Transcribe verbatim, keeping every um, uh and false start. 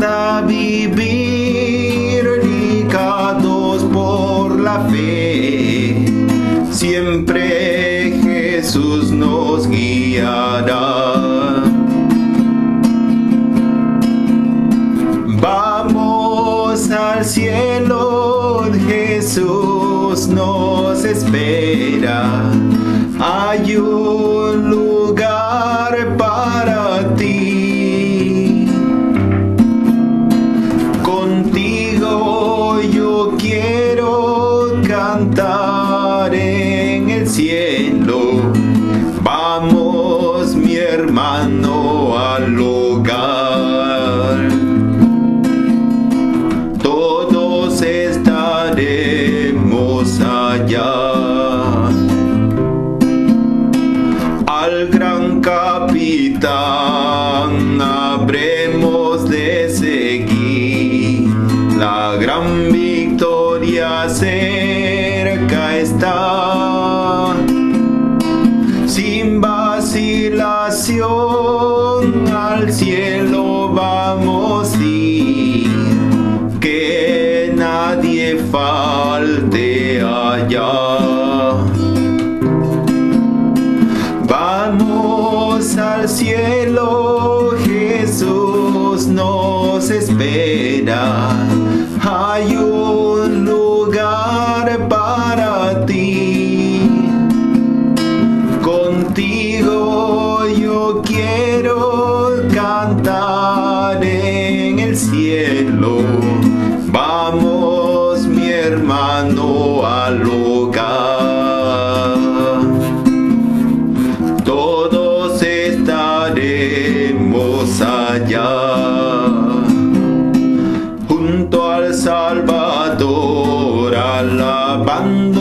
para vivir ligados por la fe. Siempre Jesús nos guiará. Vamos al cielo, Jesús nos espera. Hay un lugar para ti. Contigo yo quiero cantar en el cielo. Vamos, mi hermano, al lugar. Todos estaremos allá. Al gran capitán habremos de seguir. La gran victoria cerca está. Sin vacilación al cielo vamos a ir. Que nadie falte allá. Vamos al cielo, Jesús nos espera. Hay un lugar para ti. Contigo yo quiero cantar en el cielo. Vamos, mi hermano, al lugar. Todos estaremos allá. Junto al Salvador, alabando